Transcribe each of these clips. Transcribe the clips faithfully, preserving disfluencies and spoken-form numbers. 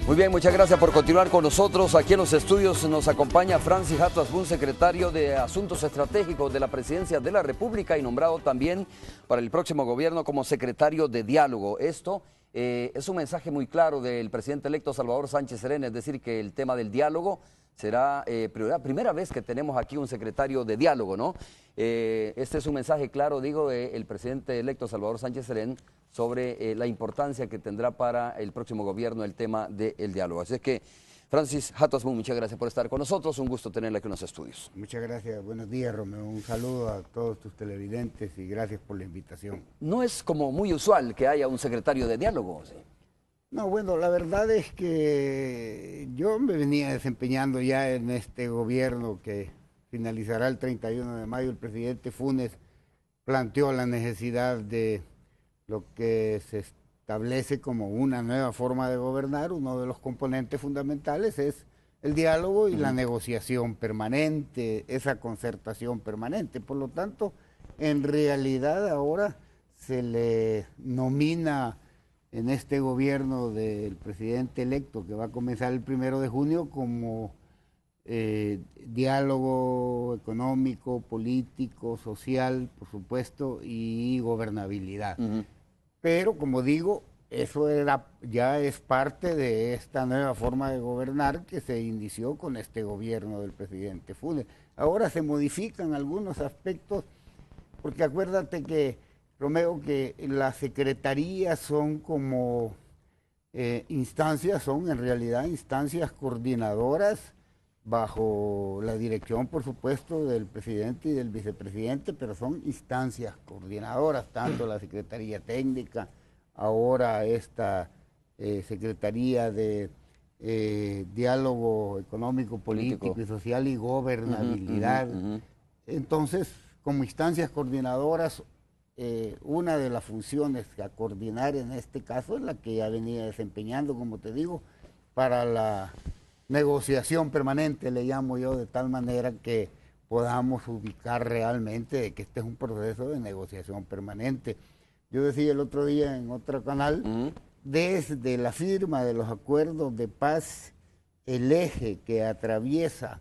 Muy bien, muchas gracias por continuar con nosotros. Aquí en los estudios nos acompaña Francis Hattasbund, secretario de Asuntos Estratégicos de la Presidencia de la República y nombrado también para el próximo gobierno como secretario de Diálogo. Esto eh, es un mensaje muy claro del presidente electo Salvador Sánchez Serén, es decir, que el tema del diálogo será eh, prioridad. Primera vez que tenemos aquí un secretario de Diálogo, ¿no? Eh, este es un mensaje claro, digo, del presidente electo Salvador Sánchez Serén sobre eh, la importancia que tendrá para el próximo gobierno el tema del diálogo. Así es que, Francis Hattasbund, muchas gracias por estar con nosotros. Un gusto tenerla aquí en los estudios. Muchas gracias. Buenos días, Romeo. Un saludo a todos tus televidentes y gracias por la invitación. No es como muy usual que haya un secretario de Diálogo, ¿sí? No, bueno, la verdad es que yo me venía desempeñando ya en este gobierno que finalizará el treinta y uno de mayo. El presidente Funes planteó la necesidad de lo que se establece como una nueva forma de gobernar. Uno de los componentes fundamentales es el diálogo y uh-huh. la negociación permanente, esa concertación permanente. Por lo tanto, en realidad ahora se le nomina en este gobierno del presidente electo, que va a comenzar el primero de junio, como eh, diálogo económico, político, social, por supuesto, y gobernabilidad. Uh-huh. Pero, como digo, eso era, ya es parte de esta nueva forma de gobernar que se inició con este gobierno del presidente Funes. Ahora se modifican algunos aspectos, porque acuérdate que, Romeo, que las secretarías son como eh, instancias, son en realidad instancias coordinadoras bajo la dirección, por supuesto, del presidente y del vicepresidente, pero son instancias coordinadoras, tanto la Secretaría Técnica, ahora esta eh, Secretaría de eh, Diálogo Económico, Político, Político y Social y Gobernabilidad. Uh-huh, uh-huh. Entonces, como instancias coordinadoras, eh, una de las funciones a coordinar en este caso es la que ya venía desempeñando, como te digo, para la negociación permanente, le llamo yo, de tal manera que podamos ubicar realmente de que este es un proceso de negociación permanente. Yo decía el otro día en otro canal, uh-huh. desde la firma de los acuerdos de paz, el eje que atraviesa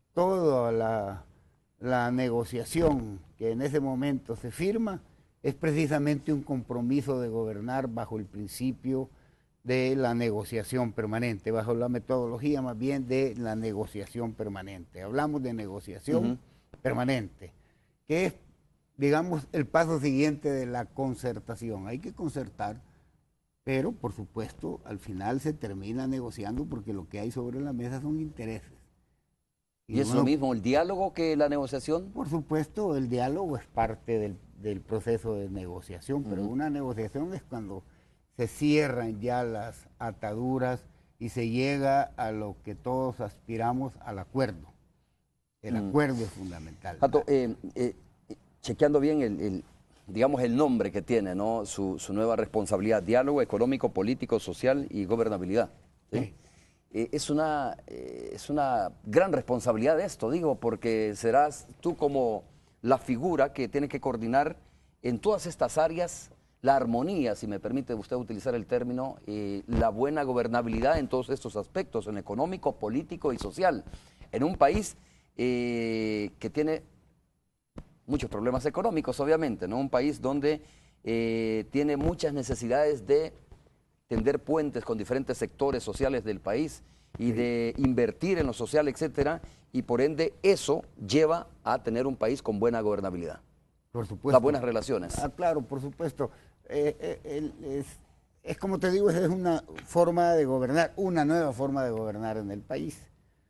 toda la, la negociación que en ese momento se firma es precisamente un compromiso de gobernar bajo el principio de la negociación permanente, bajo la metodología más bien de la negociación permanente. Hablamos de negociación uh-huh. permanente, que es, digamos, el paso siguiente de la concertación. Hay que concertar, pero por supuesto al final se termina negociando porque lo que hay sobre la mesa son intereses. ¿Y, ¿Y es lo mismo el diálogo que la negociación? Por supuesto, el diálogo es parte del, del proceso de negociación, pero uh-huh. una negociación es cuando se cierran ya las ataduras y se llega a lo que todos aspiramos, al acuerdo. El mm. acuerdo es fundamental. Hato, eh, eh, chequeando bien el, el, digamos, el nombre que tiene, ¿no? Su, su nueva responsabilidad, diálogo económico, político, social y gobernabilidad. ¿Sí? Sí. Eh, es, una, eh, es una gran responsabilidad esto, digo, porque serás tú como la figura que tiene que coordinar en todas estas áreas la armonía, si me permite usted utilizar el término, eh, la buena gobernabilidad en todos estos aspectos, en económico, político y social, en un país eh, que tiene muchos problemas económicos, obviamente, ¿no? Un país donde eh, tiene muchas necesidades de tender puentes con diferentes sectores sociales del país y de invertir en lo social, etcétera, y por ende eso lleva a tener un país con buena gobernabilidad. Por supuesto. Las buenas relaciones. Ah, claro, por supuesto. Eh, eh, es, es como te digo, es una forma de gobernar, una nueva forma de gobernar en el país.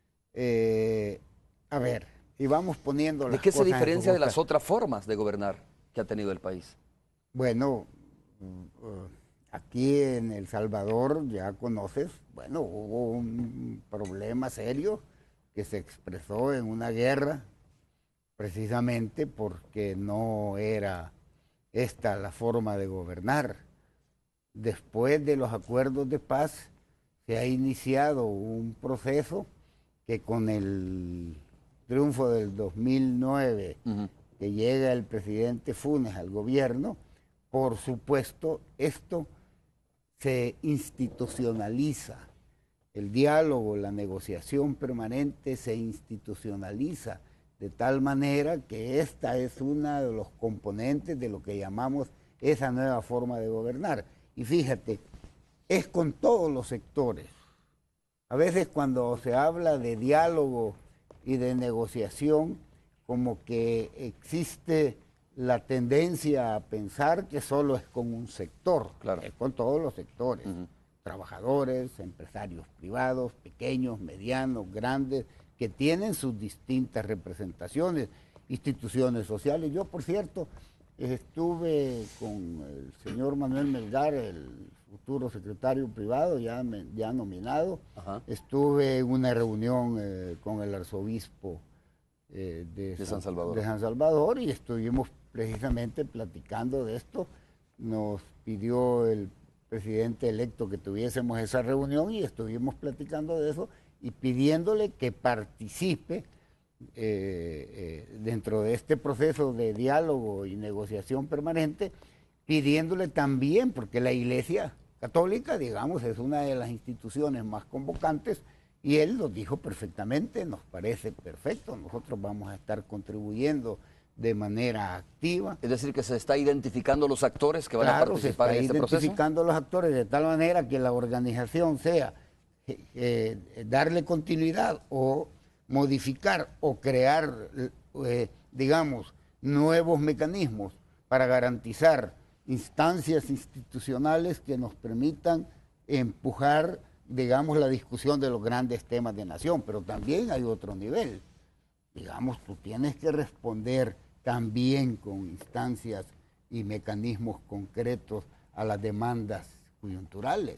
Eh, a ver, y vamos poniendo las ¿De qué se cosas diferencia de las otras formas de gobernar que ha tenido el país? Bueno, uh, aquí en El Salvador, ya conoces, bueno, hubo un problema serio que se expresó en una guerra, precisamente porque no era esta la forma de gobernar. Después de los acuerdos de paz se ha iniciado un proceso que con el triunfo del dos mil nueve, uh-huh. que llega el presidente Funes al gobierno, por supuesto esto se institucionaliza el diálogo, la negociación permanente se institucionaliza de tal manera que esta es una de los componentes de lo que llamamos esa nueva forma de gobernar. Y fíjate, es con todos los sectores. A veces cuando se habla de diálogo y de negociación, como que existe la tendencia a pensar que solo es con un sector, claro. Es con todos los sectores, uh-huh. Trabajadores, empresarios privados, pequeños, medianos, grandes, que tienen sus distintas representaciones, instituciones sociales. Yo, por cierto, estuve con el señor Manuel Melgar, el futuro secretario privado, ya, ya nominado. Ajá. Estuve en una reunión eh, con el arzobispo eh, de, de, San Salvador. de San Salvador y estuvimos precisamente platicando de esto. Nos pidió el presidente electo que tuviésemos esa reunión y estuvimos platicando de eso y pidiéndole que participe eh, eh, dentro de este proceso de diálogo y negociación permanente, pidiéndole también, porque la Iglesia Católica, digamos, es una de las instituciones más convocantes, y él lo dijo perfectamente, nos parece perfecto, nosotros vamos a estar contribuyendo de manera activa. Es decir, que se está identificando los actores que van claro, a participar en este proceso. Se está identificando los actores de tal manera que la organización sea eh, eh, darle continuidad o modificar o crear, eh, digamos, nuevos mecanismos para garantizar instancias institucionales que nos permitan empujar, digamos, la discusión de los grandes temas de nación. Pero también hay otro nivel. Digamos, tú tienes que responder también con instancias y mecanismos concretos a las demandas coyunturales.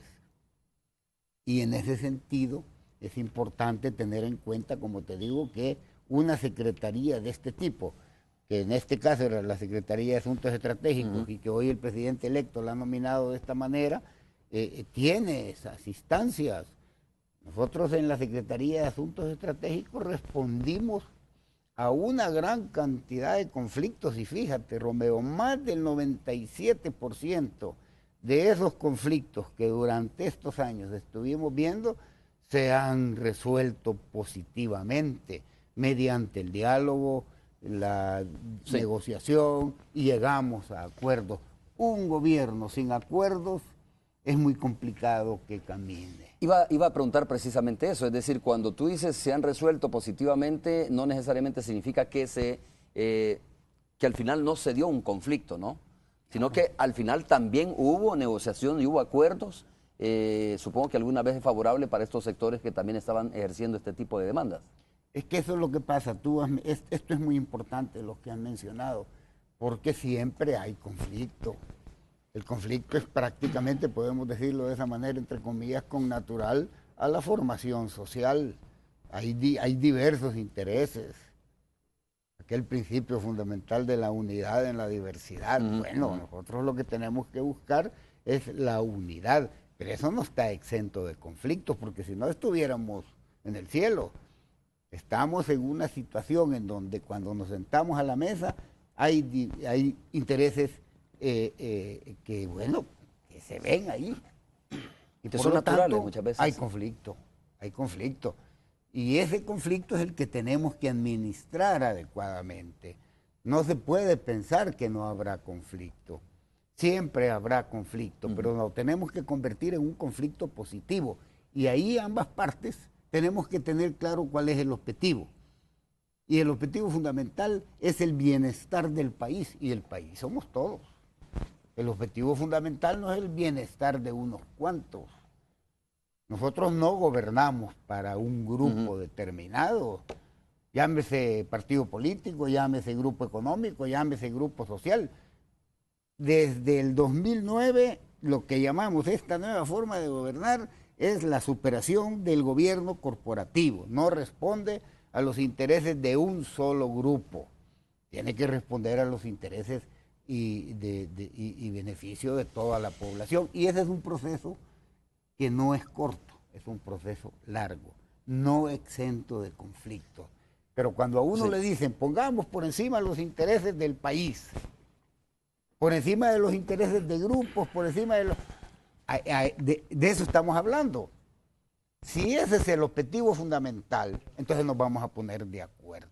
Y en ese sentido es importante tener en cuenta, como te digo, que una secretaría de este tipo, que en este caso era la Secretaría de Asuntos Estratégicos, uh-huh. y que hoy el presidente electo la ha nominado de esta manera, eh, tiene esas instancias. Nosotros en la Secretaría de Asuntos Estratégicos respondimos a una gran cantidad de conflictos y fíjate, Romeo, más del noventa y siete por ciento de esos conflictos que durante estos años estuvimos viendo se han resuelto positivamente mediante el diálogo, la sí. negociación y llegamos a acuerdos. Un gobierno sin acuerdos es muy complicado que camine. Iba, iba a preguntar precisamente eso, es decir, cuando tú dices se han resuelto positivamente, no necesariamente significa que, se, eh, que al final no se dio un conflicto, ¿no? Sino no. que al final también hubo negociación y hubo acuerdos, eh, supongo que alguna vez es favorable para estos sectores que también estaban ejerciendo este tipo de demandas. Es que eso es lo que pasa, tú has, es, esto es muy importante lo que han mencionado, porque siempre hay conflicto. El conflicto es prácticamente, podemos decirlo de esa manera, entre comillas, connatural a la formación social. Hay, di, hay diversos intereses. Aquel principio fundamental de la unidad en la diversidad. Uh-huh. Bueno, nosotros lo que tenemos que buscar es la unidad, pero eso no está exento de conflictos, porque si no estuviéramos en el cielo. Estamos en una situación en donde cuando nos sentamos a la mesa hay, hay intereses Eh, eh, que bueno, que se ven ahí. Y que son naturales muchas veces. Hay conflicto, hay conflicto. Y ese conflicto es el que tenemos que administrar adecuadamente. No se puede pensar que no habrá conflicto. Siempre habrá conflicto, uh-huh. pero lo tenemos que convertir en un conflicto positivo. Y ahí ambas partes tenemos que tener claro cuál es el objetivo. Y el objetivo fundamental es el bienestar del país, y el país somos todos. El objetivo fundamental no es el bienestar de unos cuantos. Nosotros no gobernamos para un grupo uh-huh. determinado, llámese partido político, llámese grupo económico, llámese grupo social. Desde el dos mil nueve, lo que llamamos esta nueva forma de gobernar es la superación del gobierno corporativo. No responde a los intereses de un solo grupo. Tiene que responder a los intereses y, de, de, y, y beneficio de toda la población. Y ese es un proceso que no es corto, es un proceso largo, no exento de conflictos. Pero cuando a uno sí. le dicen, pongamos por encima los intereses del país, por encima de los intereses de grupos, por encima de los... De, de eso estamos hablando. Si ese es el objetivo fundamental, entonces nos vamos a poner de acuerdo.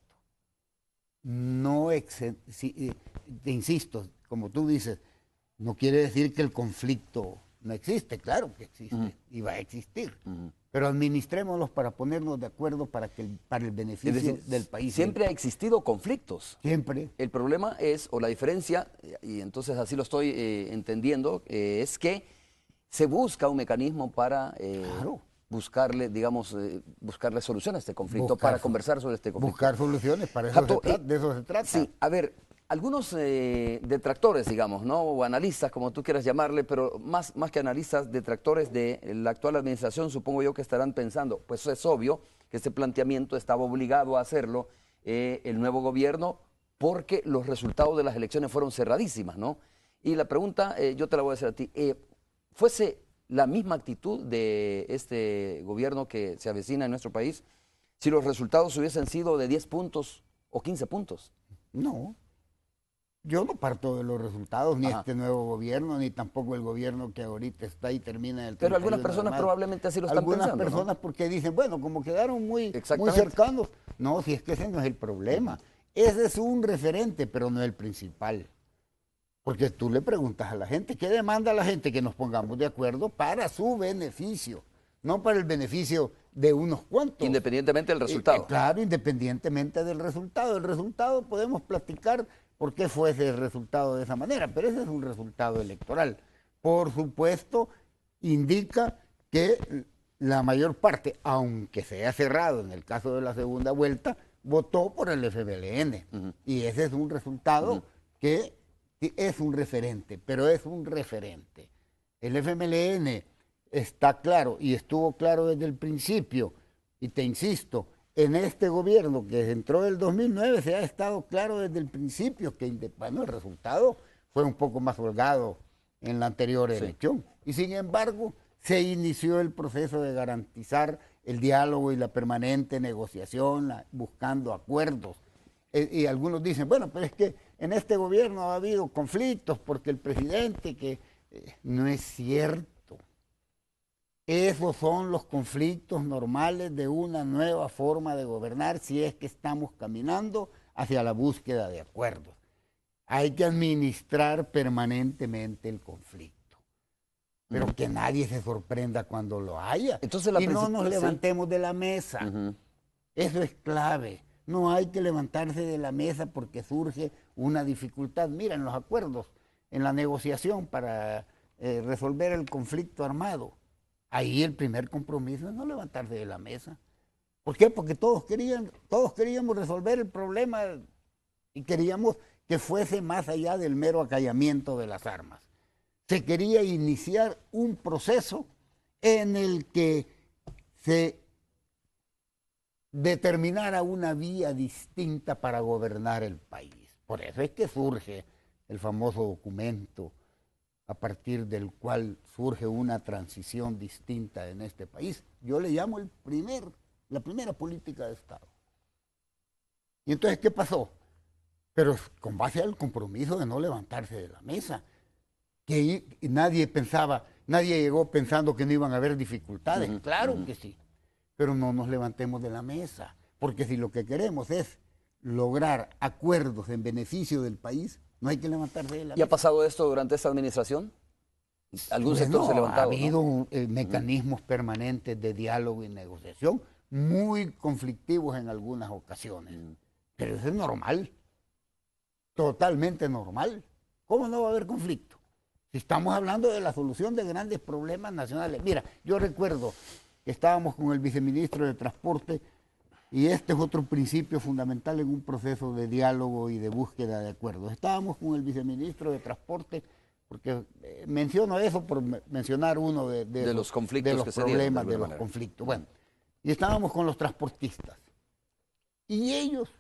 No, ex- si, te insisto, como tú dices, no quiere decir que el conflicto no existe, claro que existe, uh-huh. y va a existir. Uh-huh. Pero administrémoslos para ponernos de acuerdo para, que el, para el beneficio es decir, del país. Siempre ha existido conflictos. Siempre. El problema es, o la diferencia, y entonces así lo estoy eh, entendiendo, eh, es que se busca un mecanismo para eh, claro. buscarle, digamos, eh, buscarle solución a este conflicto, buscar, para conversar sobre este conflicto. Buscar soluciones, para eso Jato, se trata, de eso se trata. Sí, a ver, algunos eh, detractores, digamos, ¿no? O analistas, como tú quieras llamarle, pero más, más que analistas, detractores de la actual administración, supongo yo que estarán pensando, pues es obvio que este planteamiento estaba obligado a hacerlo eh, el nuevo gobierno porque los resultados de las elecciones fueron cerradísimas, ¿no? Y la pregunta, eh, yo te la voy a hacer a ti, eh, ¿fuese la misma actitud de este gobierno que se avecina en nuestro país si los resultados hubiesen sido de diez puntos o quince puntos? No. Yo no parto de los resultados, ni Ajá. este nuevo gobierno, ni tampoco el gobierno que ahorita está y termina el Pero algunas personas probablemente así lo están algunas pensando. Algunas personas ¿no? porque dicen, bueno, como quedaron muy, muy cercanos. No, si es que ese no es el problema. Ese es un referente, pero no es el principal. Porque tú le preguntas a la gente, ¿qué demanda la gente? Que nos pongamos de acuerdo para su beneficio, no para el beneficio de unos cuantos. Independientemente del resultado. Eh, eh, claro, independientemente del resultado. El resultado podemos platicar por qué fue ese resultado de esa manera, pero ese es un resultado electoral. Por supuesto, indica que la mayor parte, aunque sea cerrado en el caso de la segunda vuelta, votó por el F M L N. Uh-huh. Y ese es un resultado uh-huh. que es un referente, pero es un referente. El F M L N está claro y estuvo claro desde el principio, y te insisto, en este gobierno que entró en el dos mil nueve se ha estado claro desde el principio que, bueno, el resultado fue un poco más holgado en la anterior elección. Sí. Y sin embargo, se inició el proceso de garantizar el diálogo y la permanente negociación, la, buscando acuerdos. Eh, y algunos dicen, bueno, pero es que en este gobierno ha habido conflictos porque el presidente, que eh, no es cierto. Esos son los conflictos normales de una nueva forma de gobernar si es que estamos caminando hacia la búsqueda de acuerdos. Hay que administrar permanentemente el conflicto, pero uh-huh. que nadie se sorprenda cuando lo haya. Entonces, la y no nos levantemos sí. de la mesa. Uh-huh. Eso es clave. No hay que levantarse de la mesa porque surge una dificultad. Mira, en los acuerdos, en la negociación para eh, resolver el conflicto armado, ahí el primer compromiso es no levantarse de la mesa. ¿Por qué? Porque todos querían, todos queríamos resolver el problema y queríamos que fuese más allá del mero acallamiento de las armas. Se quería iniciar un proceso en el que se determinara una vía distinta para gobernar el país. Por eso es que surge el famoso documento a partir del cual surge una transición distinta en este país. Yo le llamo el primer, la primera política de Estado. ¿Y entonces qué pasó? Pero con base al compromiso de no levantarse de la mesa, que nadie pensaba, nadie llegó pensando que no iban a haber dificultades. Uh-huh, claro uh-huh. que sí, pero no nos levantemos de la mesa, porque si lo que queremos es lograr acuerdos en beneficio del país, no hay que levantarse de la mesa. ¿Y ha pasado esto durante esta administración? ¿Algún bueno, sector se ha levantado? Ha habido ¿no? eh, mecanismos uh-huh. permanentes de diálogo y negociación, muy conflictivos en algunas ocasiones, uh-huh. pero eso es normal, totalmente normal. ¿Cómo no va a haber conflicto? Si estamos hablando de la solución de grandes problemas nacionales. Mira, yo recuerdo que estábamos con el viceministro de Transporte y este es otro principio fundamental en un proceso de diálogo y de búsqueda de acuerdos. Estábamos con el viceministro de Transporte, porque eh, menciono eso por me mencionar uno de, de, de los, los conflictos de los que problemas, se dieron, de, de los manera. conflictos. Bueno, y estábamos con los transportistas. Y ellos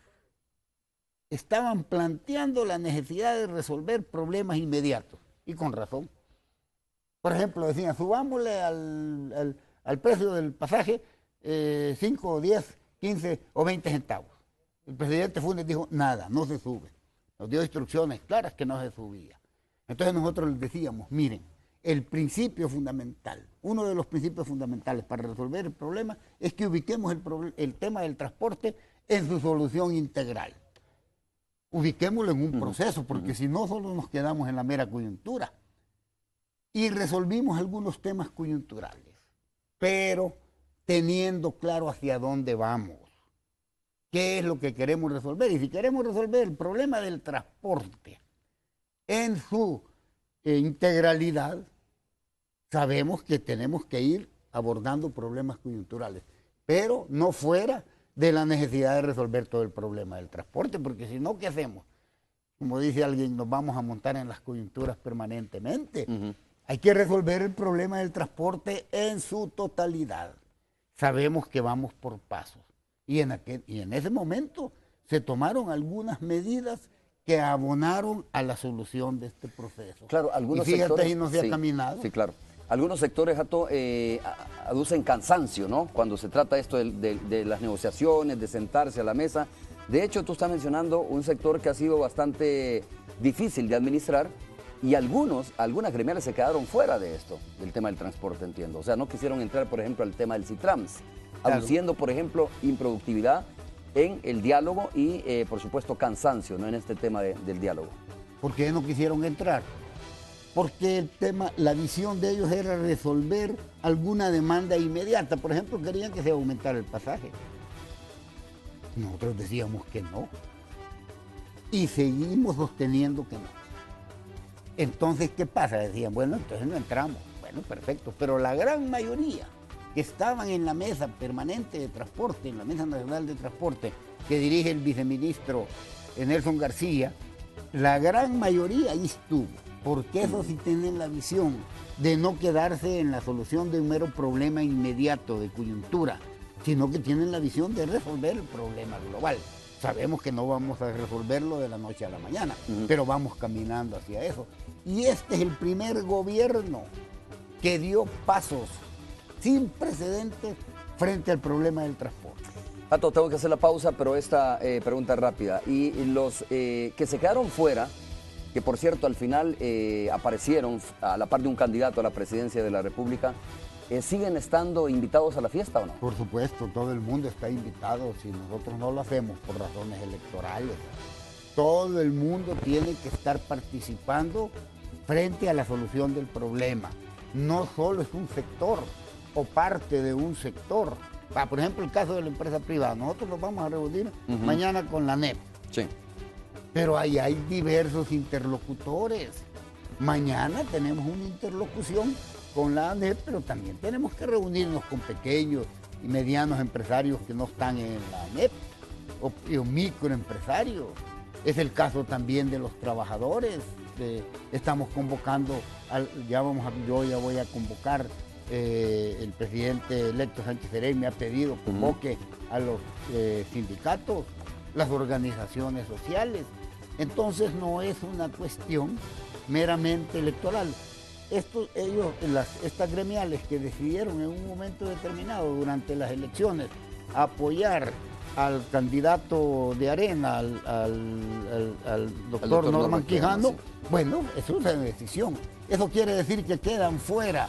estaban planteando la necesidad de resolver problemas inmediatos, y con razón. Por ejemplo, decían, subámosle al, al, al precio del pasaje eh, cinco, diez, quince o veinte centavos. El presidente Funes dijo, nada, no se sube. Nos dio instrucciones claras que no se subía. Entonces nosotros les decíamos, miren, el principio fundamental, uno de los principios fundamentales para resolver el problema es que ubiquemos el, el tema del transporte en su solución integral. Ubiquémoslo en un uh-huh. proceso, porque uh-huh. si no solo nos quedamos en la mera coyuntura. Y resolvimos algunos temas coyunturales, pero teniendo claro hacia dónde vamos, qué es lo que queremos resolver. Y si queremos resolver el problema del transporte en su eh, integralidad, sabemos que tenemos que ir abordando problemas coyunturales, pero no fuera de la necesidad de resolver todo el problema del transporte, porque si no, ¿qué hacemos? Como dice alguien, nos vamos a montar en las coyunturas permanentemente. Uh-huh. Hay que resolver el problema del transporte en su totalidad. Sabemos que vamos por pasos. Y en, aquel, y en ese momento se tomaron algunas medidas que abonaron a la solución de este proceso. Claro, algunos y fíjate, sectores... ahí no se sí, ha caminado. Sí, claro. Algunos sectores, Hato, eh, aducen cansancio, ¿no? Cuando se trata esto de, de, de las negociaciones, de sentarse a la mesa. De hecho, tú estás mencionando un sector que ha sido bastante difícil de administrar y algunos, algunas gremiales se quedaron fuera de esto, del tema del transporte, entiendo. O sea, no quisieron entrar, por ejemplo, al tema del Citrams, claro. aduciendo, por ejemplo, improductividad en el diálogo y, eh, por supuesto, cansancio, ¿no? En este tema de, del diálogo. ¿Por qué no quisieron entrar? Porque el tema, la visión de ellos era resolver alguna demanda inmediata. Por ejemplo, querían que se aumentara el pasaje. Nosotros decíamos que no. Y seguimos sosteniendo que no. Entonces, ¿qué pasa? Decían, bueno, entonces no entramos. Bueno, perfecto. Pero la gran mayoría que estaban en la mesa permanente de transporte, en la Mesa Nacional de Transporte, que dirige el viceministro Nelson García, la gran mayoría ahí estuvo. Porque eso sí tienen la visión de no quedarse en la solución de un mero problema inmediato de coyuntura, sino que tienen la visión de resolver el problema global. Sabemos que no vamos a resolverlo de la noche a la mañana, uh-huh. pero vamos caminando hacia eso. Y este es el primer gobierno que dio pasos sin precedentes frente al problema del transporte. Hato, tengo que hacer la pausa, pero esta eh, pregunta rápida. Y los eh, que se quedaron fuera, que por cierto al final eh, aparecieron a la par de un candidato a la presidencia de la República, eh, ¿siguen estando invitados a la fiesta o no? Por supuesto, todo el mundo está invitado, si nosotros no lo hacemos por razones electorales. Todo el mundo tiene que estar participando frente a la solución del problema. No solo es un sector o parte de un sector. Ah, por ejemplo, el caso de la empresa privada, nosotros nos vamos a reunir uh-huh. mañana con la N E P. Sí. Pero ahí hay diversos interlocutores. Mañana tenemos una interlocución con la A N E P, pero también tenemos que reunirnos con pequeños y medianos empresarios que no están en la A N E P, o, o microempresarios. Es el caso también de los trabajadores. Eh, estamos convocando, al, ya vamos a, yo ya voy a convocar, eh, el presidente electo Sánchez Serén me ha pedido que convoque uh-huh. a los eh, sindicatos, las organizaciones sociales. Entonces no es una cuestión meramente electoral. Estos, ellos, las, estas gremiales que decidieron en un momento determinado durante las elecciones apoyar al candidato de Arena, al, al, al, al doctor, doctor Norman, Norman Quijano, sí. Bueno, eso es una decisión. Eso quiere decir que quedan fuera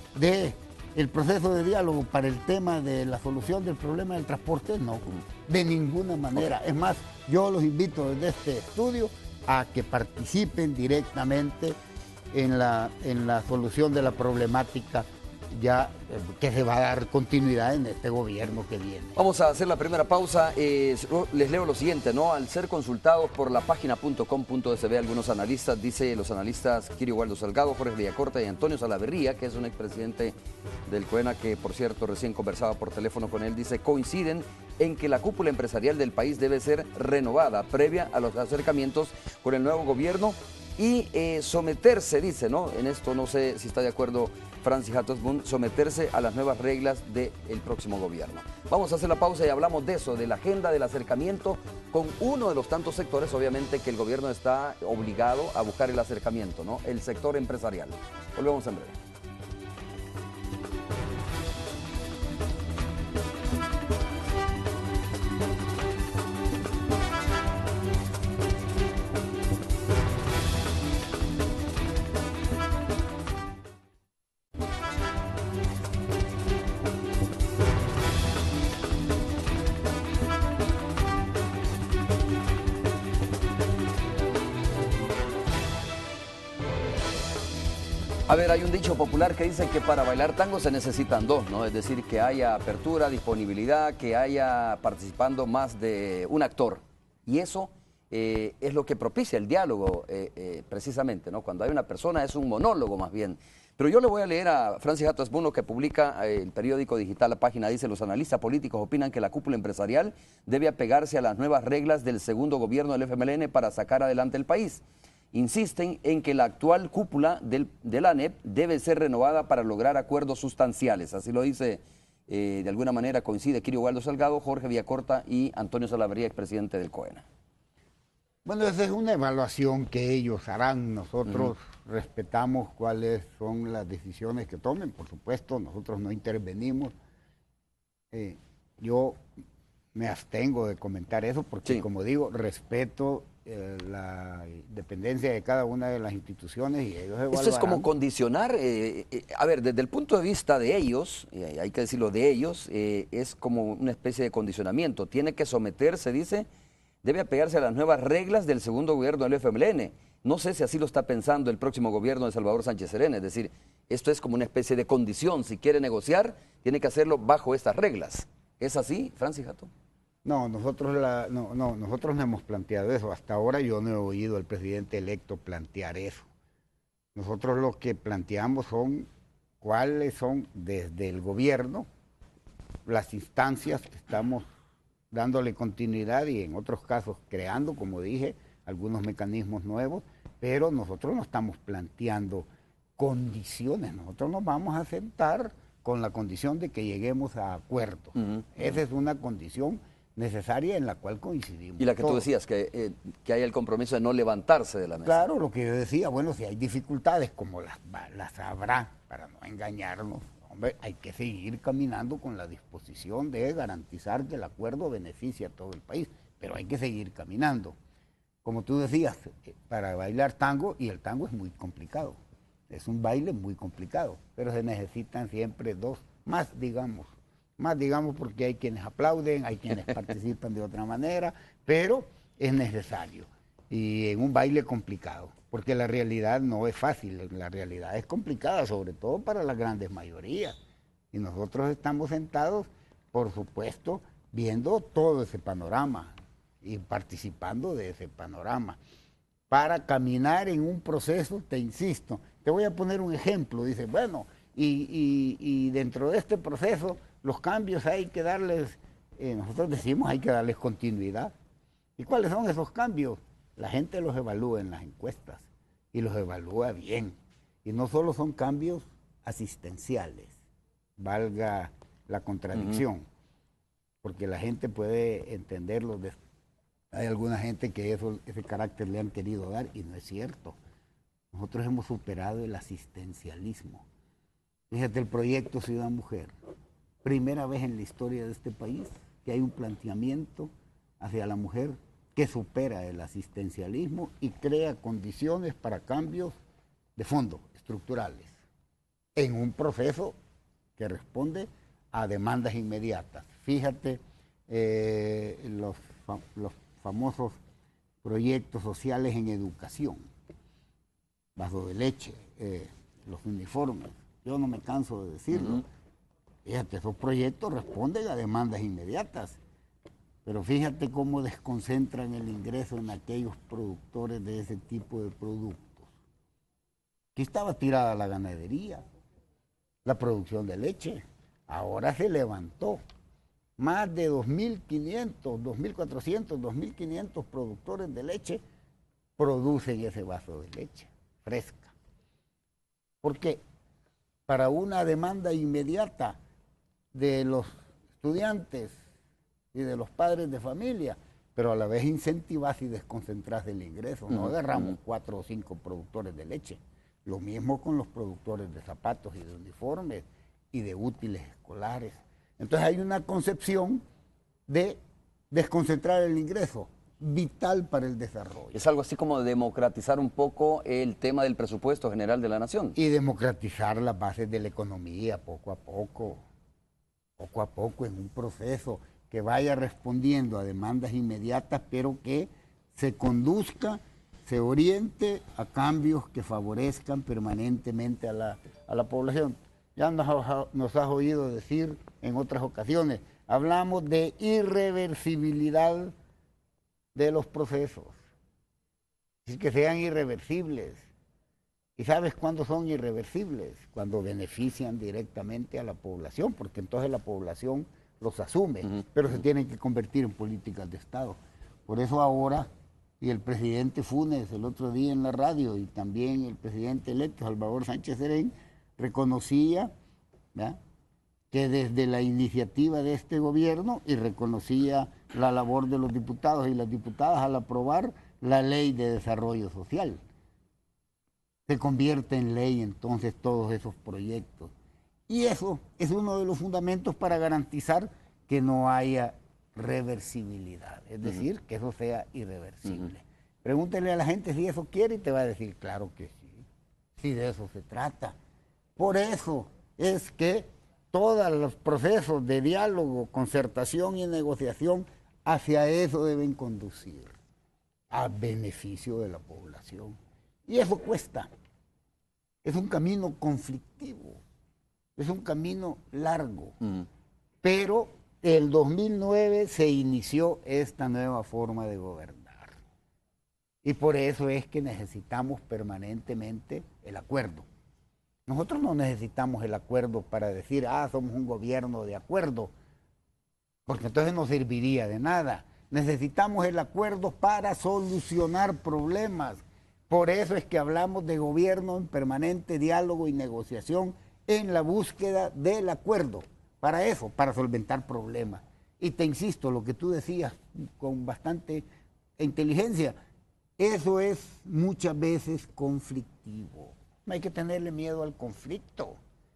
del proceso de diálogo para el tema de la solución del problema del transporte. No, de ninguna manera. Es más, yo los invito desde este estudio a que participen directamente en la, en la solución de la problemática ya eh, que se va a dar continuidad en este gobierno que viene. Vamos a hacer la primera pausa. Eh, les leo lo siguiente, ¿no? Al ser consultados por la página punto com punto es be algunos analistas, dice los analistas Kirio Waldo Salgado, Jorge Villacorta y Antonio Salaverría, que es un expresidente del COENA, que por cierto recién conversaba por teléfono con él, dice, coinciden en que la cúpula empresarial del país debe ser renovada previa a los acercamientos con el nuevo gobierno y eh, someterse, dice, ¿no? En esto no sé si está de acuerdo Francis Hatosbund, someterse a las nuevas reglas del próximo gobierno. Vamos a hacer la pausa y hablamos de eso, de la agenda del acercamiento con uno de los tantos sectores, obviamente, que el gobierno está obligado a buscar el acercamiento, ¿no? El sector empresarial. Volvemos en breve. A ver, hay un dicho popular que dice que para bailar tango se necesitan dos, ¿no? Es decir, que haya apertura, disponibilidad, que haya participando más de un actor. Y eso eh, es lo que propicia el diálogo, eh, eh, precisamente, ¿no? Cuando hay una persona es un monólogo más bien. Pero yo le voy a leer a Francis Hatton, que publica eh, el periódico digital, la página dice: los analistas políticos opinan que la cúpula empresarial debe apegarse a las nuevas reglas del segundo gobierno del F M L N para sacar adelante el país. Insisten en que la actual cúpula del, de la A N E P debe ser renovada para lograr acuerdos sustanciales. Así lo dice, eh, de alguna manera coincide Kirio Waldo Salgado, Jorge Villacorta y Antonio Salaverría, expresidente del COENA. Bueno, esa es una evaluación que ellos harán. Nosotros uh-huh. respetamos cuáles son las decisiones que tomen, por supuesto, nosotros no intervenimos. Eh, yo me abstengo de comentar eso porque, sí. como digo, respeto eh, la dependencia de cada una de las instituciones y ellos evaluarán. Esto es como condicionar, eh, eh, a ver, desde el punto de vista de ellos, eh, hay que decirlo de ellos, eh, es como una especie de condicionamiento. Tiene que someterse, dice, debe apegarse a las nuevas reglas del segundo gobierno del F M L N. No sé si así lo está pensando el próximo gobierno de Salvador Sánchez Serén, es decir, esto es como una especie de condición. Si quiere negociar, tiene que hacerlo bajo estas reglas. ¿Es así, Francis Hatton? No, nosotros, la, no, no, nosotros no hemos planteado eso. Hasta ahora yo no he oído al presidente electo plantear eso. Nosotros lo que planteamos son cuáles son desde el gobierno las instancias que estamos dándole continuidad y en otros casos creando, como dije, algunos mecanismos nuevos, pero nosotros no estamos planteando condiciones. Nosotros nos vamos a sentar con la condición de que lleguemos a acuerdos. Uh-huh. Esa es una condición necesaria en la cual coincidimos. Y la que todos. Tú decías, que, eh, que haya el compromiso de no levantarse de la mesa. Claro, lo que yo decía, bueno, si hay dificultades, como las, las habrá, para no engañarnos, hombre, hay que seguir caminando con la disposición de garantizar que el acuerdo beneficie a todo el país, pero hay que seguir caminando. Como tú decías, para bailar tango, y el tango es muy complicado, es un baile muy complicado, pero se necesitan siempre dos, más digamos, más digamos porque hay quienes aplauden, hay quienes participan de otra manera, pero es necesario, y en un baile complicado, porque la realidad no es fácil, la realidad es complicada, sobre todo para las grandes mayorías, y nosotros estamos sentados, por supuesto, viendo todo ese panorama, y participando de ese panorama, para caminar en un proceso, te insisto, te voy a poner un ejemplo, dice, bueno, y, y, y dentro de este proceso, los cambios hay que darles, eh, nosotros decimos hay que darles continuidad. ¿Y cuáles son esos cambios? La gente los evalúa en las encuestas y los evalúa bien. Y no solo son cambios asistenciales, valga la contradicción, uh-huh. porque la gente puede entenderlo. De, hay alguna gente que eso, ese carácter le han querido dar y no es cierto. Nosotros hemos superado el asistencialismo. Fíjate, el proyecto Ciudad Mujer. Primera vez en la historia de este país que hay un planteamiento hacia la mujer que supera el asistencialismo y crea condiciones para cambios de fondo, estructurales, en un proceso que responde a demandas inmediatas. Fíjate eh, los, los famosos proyectos sociales en educación, vaso de leche, eh, los uniformes, yo no me canso de decirlo. Uh-huh. Fíjate, esos proyectos responden a demandas inmediatas, pero fíjate cómo desconcentran el ingreso en aquellos productores de ese tipo de productos. Aquí estaba tirada la ganadería, la producción de leche, ahora se levantó. Más de dos mil quinientos, dos mil cuatrocientos, dos mil quinientos productores de leche producen ese vaso de leche fresca. ¿Por qué? Para una demanda inmediata de los estudiantes y de los padres de familia, pero a la vez incentivas y desconcentras el ingreso. No agarramos cuatro o cinco productores de leche. Lo mismo con los productores de zapatos y de uniformes y de útiles escolares. Entonces hay una concepción de desconcentrar el ingreso, vital para el desarrollo. Es algo así como democratizar un poco el tema del presupuesto general de la nación. Y democratizar las bases de la economía poco a poco, poco a poco en un proceso que vaya respondiendo a demandas inmediatas, pero que se conduzca se oriente a cambios que favorezcan permanentemente a la, a la población. Ya nos, nos has oído decir en otras ocasiones, hablamos de irreversibilidad de los procesos, es que sean irreversibles. ¿Y sabes cuándo son irreversibles? Cuando benefician directamente a la población, porque entonces la población los asume, uh-huh. pero se tienen que convertir en políticas de Estado. Por eso ahora, y el presidente Funes el otro día en la radio, y también el presidente electo Salvador Sánchez Serén, reconocía, ¿verdad?, que desde la iniciativa de este gobierno, y reconocía la labor de los diputados y las diputadas al aprobar la ley de desarrollo social. Se convierte en ley entonces todos esos proyectos. Y eso es uno de los fundamentos para garantizar que no haya reversibilidad, es decir, uh-huh. que eso sea irreversible. Uh-huh. Pregúntele a la gente si eso quiere y te va a decir, claro que sí, si de eso se trata. Por eso es que todos los procesos de diálogo, concertación y negociación hacia eso deben conducir, a beneficio de la población. Y eso cuesta. Es un camino conflictivo, es un camino largo. Uh-huh. Pero el dos mil nueve se inició esta nueva forma de gobernar. Y por eso es que necesitamos permanentemente el acuerdo. Nosotros no necesitamos el acuerdo para decir, ah, somos un gobierno de acuerdo, porque entonces no serviría de nada. Necesitamos el acuerdo para solucionar problemas. Por eso es que hablamos de gobierno en permanente diálogo y negociación en la búsqueda del acuerdo. Para eso, para solventar problemas. Y te insisto, lo que tú decías con bastante inteligencia, eso es muchas veces conflictivo. No hay que tenerle miedo al conflicto.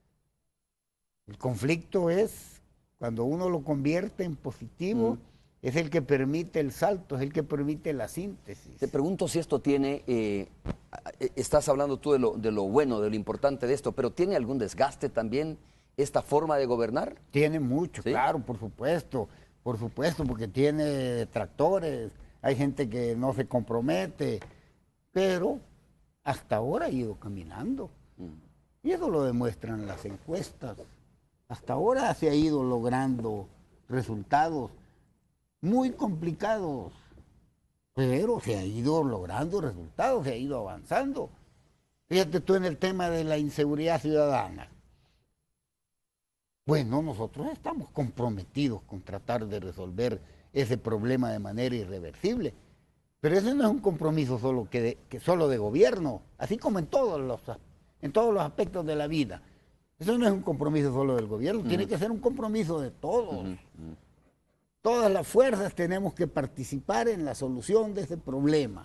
El conflicto es, cuando uno lo convierte en positivo, mm. es el que permite el salto, es el que permite la síntesis. Te pregunto si esto tiene, eh, estás hablando tú de lo, de lo bueno, de lo importante de esto, pero ¿tiene algún desgaste también esta forma de gobernar? Tiene mucho, ¿sí? Claro, por supuesto, por supuesto, porque tiene detractores, hay gente que no se compromete, pero hasta ahora ha ido caminando. Mm. Y eso lo demuestran las encuestas. Hasta ahora se ha ido logrando resultados muy complicados, pero se ha ido logrando resultados, se ha ido avanzando. Fíjate tú en el tema de la inseguridad ciudadana. Bueno, nosotros estamos comprometidos con tratar de resolver ese problema de manera irreversible, pero ese no es un compromiso solo, que de, que solo de gobierno, así como en todos, los, en todos los aspectos de la vida. Eso no es un compromiso solo del gobierno, mm. tiene que ser un compromiso de todos. Mm. Mm. Todas las fuerzas tenemos que participar en la solución de ese problema.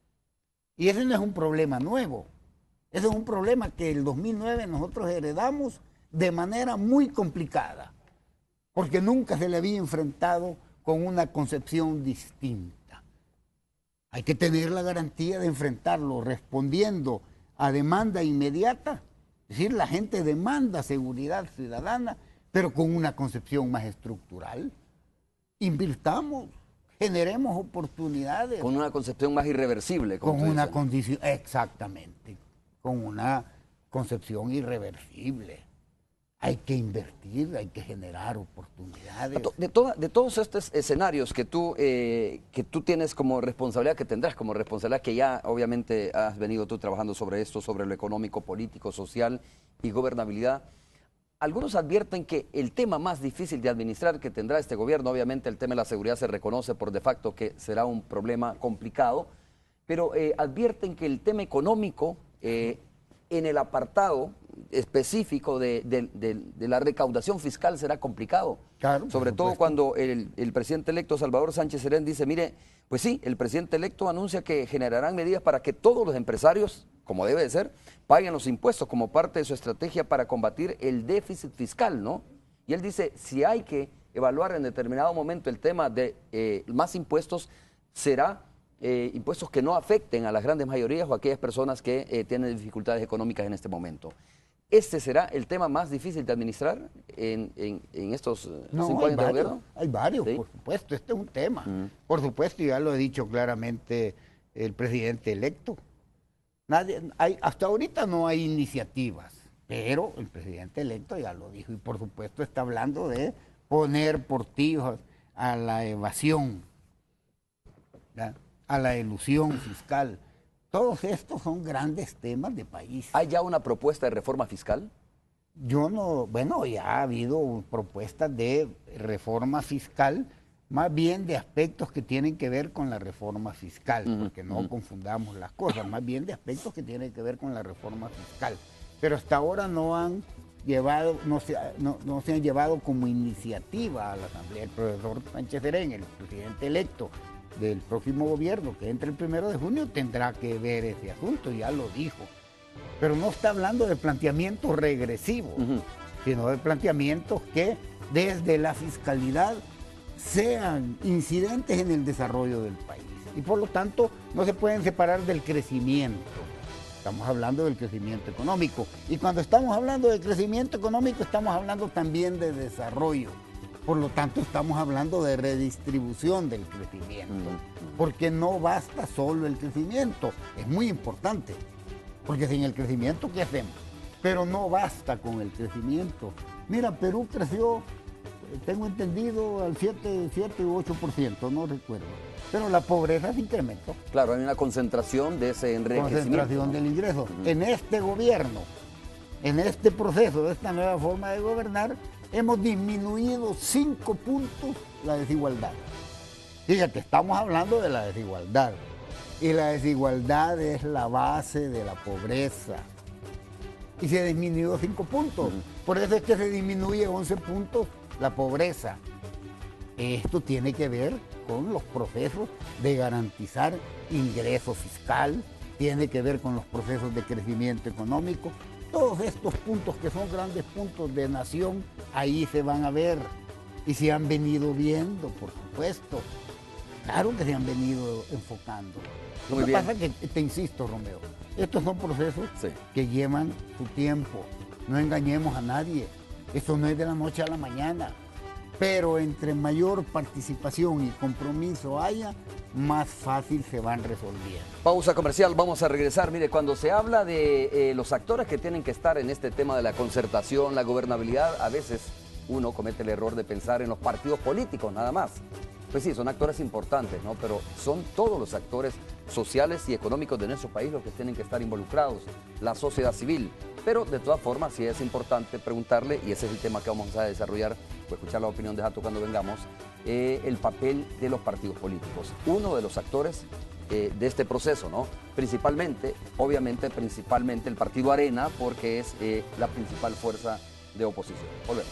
Y ese no es un problema nuevo, ese es un problema que el dos mil nueve nosotros heredamos de manera muy complicada, porque nunca se le había enfrentado con una concepción distinta. Hay que tener la garantía de enfrentarlo respondiendo a demanda inmediata, es decir, la gente demanda seguridad ciudadana, pero con una concepción más estructural. Invirtamos, generemos oportunidades. Con una concepción más irreversible. Con una condición, exactamente, con una concepción irreversible. Hay que invertir, hay que generar oportunidades. De, toda, de todos estos escenarios que tú, eh, que tú tienes como responsabilidad, que tendrás como responsabilidad, que ya obviamente has venido tú trabajando sobre esto, sobre lo económico, político, social y gobernabilidad, algunos advierten que el tema más difícil de administrar que tendrá este gobierno, obviamente el tema de la seguridad se reconoce por de facto que será un problema complicado, pero eh, advierten que el tema económico, eh, en el apartado específico de, de, de, de la recaudación fiscal será complicado. Claro, sobre todo cuando el, el presidente electo Salvador Sánchez Serén dice, mire, pues sí, el presidente electo anuncia que generarán medidas para que todos los empresarios, como debe de ser, paguen los impuestos como parte de su estrategia para combatir el déficit fiscal, ¿no? Y él dice, si hay que evaluar en determinado momento el tema de eh, más impuestos, será eh, impuestos que no afecten a las grandes mayorías o a aquellas personas que eh, tienen dificultades económicas en este momento. ¿Este será el tema más difícil de administrar en, en, en estos no, cinco años varios, de gobierno? Hay varios, ¿sí? Por supuesto, este es un tema. Mm. Por supuesto, ya lo he dicho claramente el presidente electo. Nadie, hay, hasta ahorita no hay iniciativas, pero el presidente electo ya lo dijo y por supuesto está hablando de poner portillos a la evasión, ¿ya?, a la elusión fiscal. Todos estos son grandes temas de país. ¿Hay ya una propuesta de reforma fiscal? Yo no, bueno, ya ha habido propuestas de reforma fiscal, más bien de aspectos que tienen que ver con la reforma fiscal, uh-huh, porque no uh-huh. confundamos las cosas, más bien de aspectos que tienen que ver con la reforma fiscal. Pero hasta ahora no han llevado, no se, no, no se han llevado como iniciativa a la Asamblea. El profesor Sánchez Serén, el presidente electo del próximo gobierno, que entre el primero de junio, tendrá que ver ese asunto, ya lo dijo. Pero no está hablando de planteamientos regresivos, uh-huh. sino de planteamientos que desde la fiscalidad sean incidentes en el desarrollo del país. Y por lo tanto no se pueden separar del crecimiento. Estamos hablando del crecimiento económico. Y cuando estamos hablando de crecimiento económico estamos hablando también de desarrollo. Por lo tanto estamos hablando de redistribución del crecimiento. Uh-huh. Porque no basta solo el crecimiento. Es muy importante. Porque sin el crecimiento, ¿qué hacemos? Pero no basta con el crecimiento. Mira, Perú creció, tengo entendido, al siete, siete u ocho por ciento, no recuerdo. Pero la pobreza se incrementó. Claro, hay una concentración de ese enriquecimiento. Concentración del ingreso. Uh-huh. En este gobierno, en este proceso, de esta nueva forma de gobernar, hemos disminuido cinco puntos la desigualdad. Fíjate, estamos hablando de la desigualdad. Y la desigualdad es la base de la pobreza. Y se disminuyó cinco puntos. Uh-huh. Por eso es que se disminuye once puntos la pobreza. Esto tiene que ver con los procesos de garantizar ingreso fiscal, tiene que ver con los procesos de crecimiento económico. Todos estos puntos que son grandes puntos de nación, ahí se van a ver. Y se han venido viendo, por supuesto. Claro que se han venido enfocando. Lo Muy que bien. pasa es que, te insisto, Romeo, estos son procesos sí. que llevan su tiempo. No engañemos a nadie. Esto no es de la noche a la mañana. Pero entre mayor participación y compromiso haya, más fácil se van resolviendo. Pausa comercial, vamos a regresar. Mire, cuando se habla de eh, los actores que tienen que estar en este tema de la concertación, la gobernabilidad, a veces uno comete el error de pensar en los partidos políticos nada más. Pues sí, son actores importantes, ¿no? Pero son todos los actores sociales y económicos de nuestro país los que tienen que estar involucrados, la sociedad civil. Pero de todas formas sí es importante preguntarle, y ese es el tema que vamos a desarrollar, pues escuchar la opinión de Hato cuando vengamos, eh, el papel de los partidos políticos. Uno de los actores eh, de este proceso, ¿no? Principalmente, obviamente, principalmente el Partido Arena, porque es eh, la principal fuerza de oposición. Volvemos.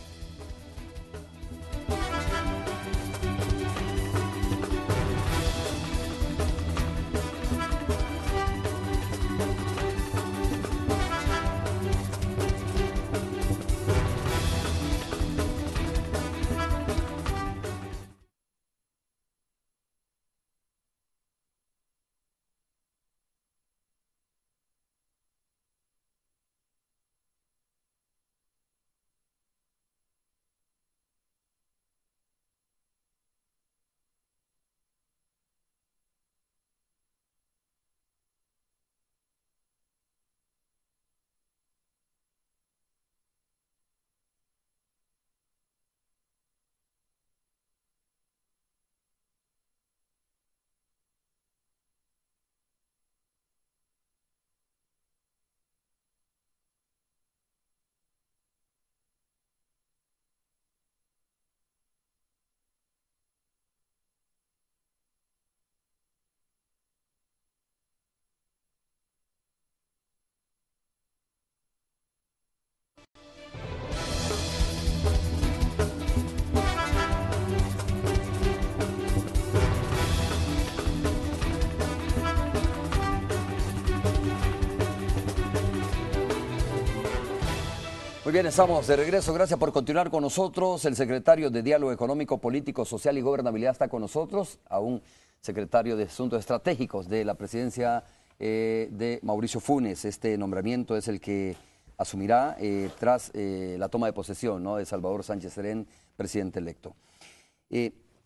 Muy bien, estamos de regreso. Gracias por continuar con nosotros. El secretario de Diálogo Económico, Político, Social y Gobernabilidad está con nosotros. Aún secretario de Asuntos Estratégicos de la presidencia eh, de Mauricio Funes. Este nombramiento es el que asumirá eh, tras eh, la toma de posesión, ¿no?, de Salvador Sánchez Serén, presidente electo. Eh,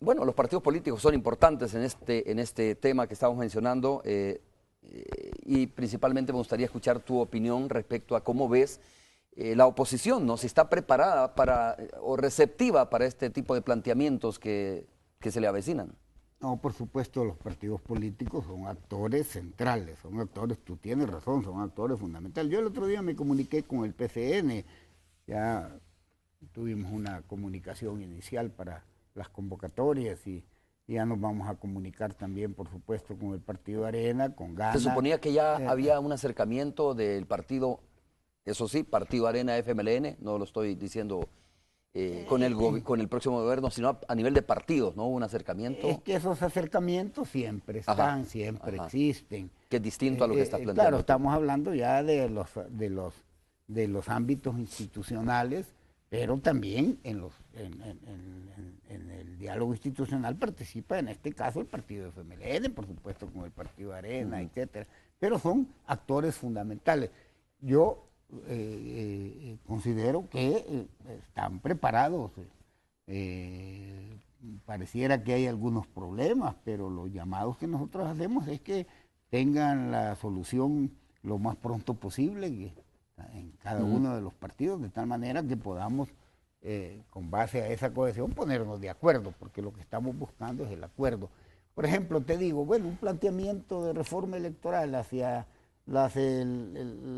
bueno, los partidos políticos son importantes en este, en este tema que estamos mencionando eh, eh, y principalmente me gustaría escuchar tu opinión respecto a cómo ves eh, la oposición, ¿no? Si está preparada para o receptiva para este tipo de planteamientos que, que se le avecinan. No, por supuesto, los partidos políticos son actores centrales, son actores, tú tienes razón, son actores fundamentales. Yo el otro día me comuniqué con el P C N, ya tuvimos una comunicación inicial para las convocatorias y ya nos vamos a comunicar también, por supuesto, con el Partido Arena, con Gana. Se suponía que ya eh, había un acercamiento del partido, eso sí, Partido Arena F M L N, no lo estoy diciendo eh, con, el con el próximo gobierno, sino a, a nivel de partidos, ¿no? Un acercamiento. Es que esos acercamientos siempre están, ajá, siempre ajá. existen. Que es distinto a lo que está planteando. Claro, estamos hablando ya de los, de los, de los ámbitos institucionales, pero también en, los, en, en, en, en el diálogo institucional participa en este caso el partido F M L N, por supuesto con el partido Arena, uh-huh. etcétera. Pero son actores fundamentales. Yo eh, eh, considero que eh, están preparados. Eh, pareciera que hay algunos problemas, pero los llamados que nosotros hacemos es que tengan la solución lo más pronto posible en cada uh-huh. uno de los partidos, de tal manera que podamos, eh, con base a esa cohesión, ponernos de acuerdo, porque lo que estamos buscando es el acuerdo. Por ejemplo, te digo, bueno, un planteamiento de reforma electoral hacia las, el,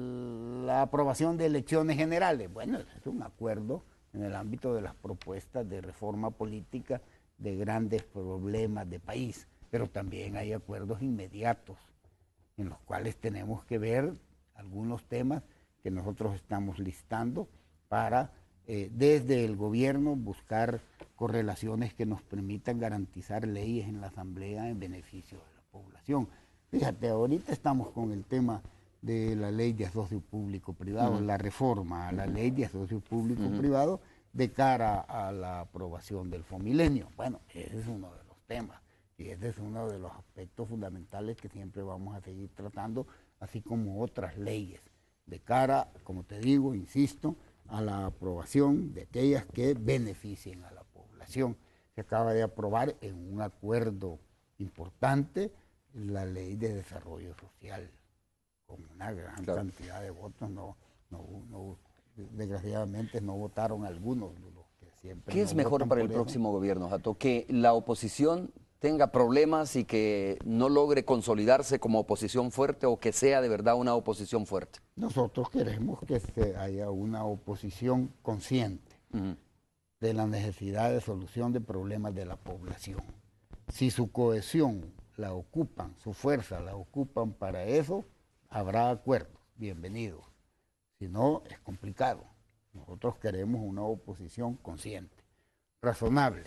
el, la aprobación de elecciones generales, bueno, es un acuerdo en el ámbito de las propuestas de reforma política de grandes problemas de país, pero también hay acuerdos inmediatos en los cuales tenemos que ver algunos temas que nosotros estamos listando para, eh, desde el gobierno, buscar correlaciones que nos permitan garantizar leyes en la Asamblea en beneficio de la población. Fíjate, ahorita estamos con el tema de la ley de asocio público-privado, uh-huh. la reforma a la ley de asocio público-privado uh-huh. de cara a la aprobación del Fomilenio. Bueno, ese es uno de los temas y ese es uno de los aspectos fundamentales que siempre vamos a seguir tratando, así como otras leyes, de cara, como te digo, insisto, a la aprobación de aquellas que beneficien a la población. Se acaba de aprobar en un acuerdo importante la ley de desarrollo social, con una gran claro. cantidad de votos. No, no, no, desgraciadamente no votaron algunos de los que siempre. ¿Qué no es mejor para el eso? próximo gobierno, Hato? ¿Que la oposición tenga problemas y que no logre consolidarse como oposición fuerte o que sea de verdad una oposición fuerte? Nosotros queremos que se haya una oposición consciente uh-huh. de la necesidad de solución de problemas de la población. Si su cohesión la ocupan, su fuerza la ocupan para eso, habrá acuerdos, bienvenidos. Si no, es complicado. Nosotros queremos una oposición consciente, razonable,